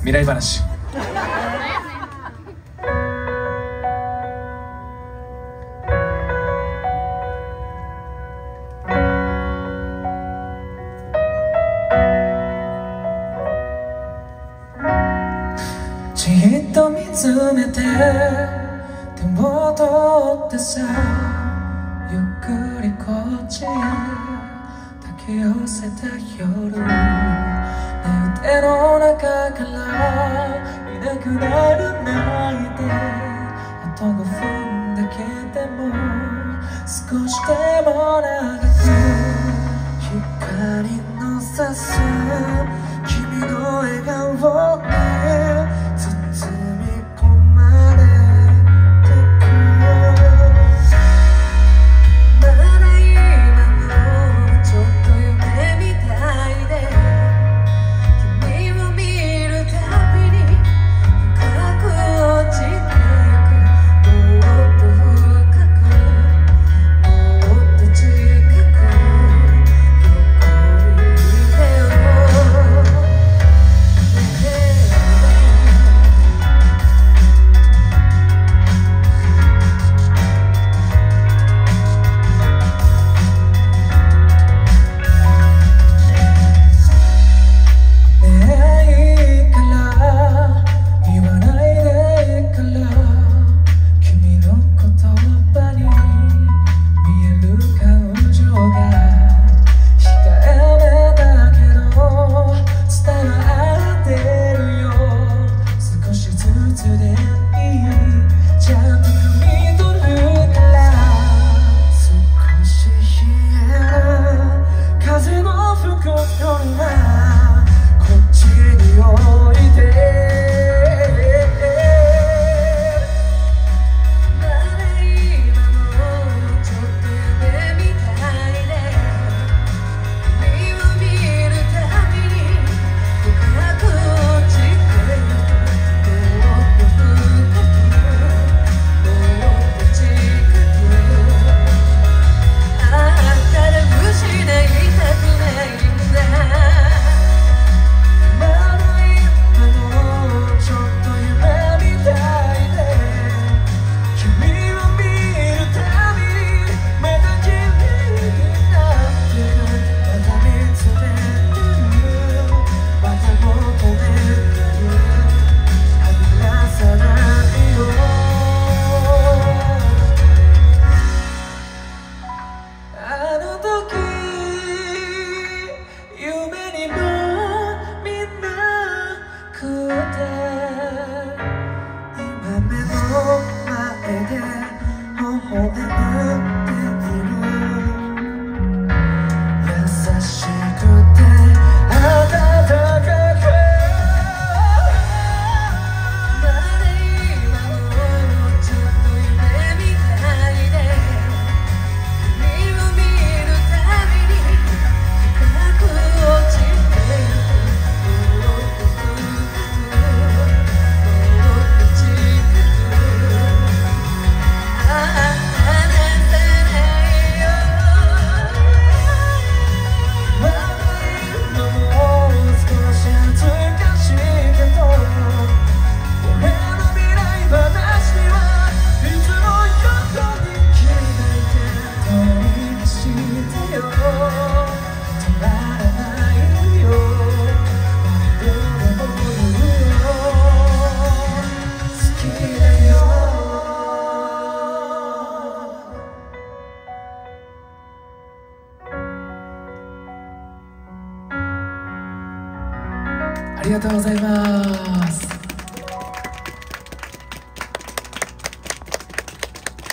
未来話。じっと見つめて手を取ってさ、ゆっくりこっちへ抱き寄せた夜、手の中からいなくなるないで、あと5分だけでも少しでも長く光の差す君の笑顔に包み込まれてく。まだ今もちょっと夢みたいで、ありがとうございます。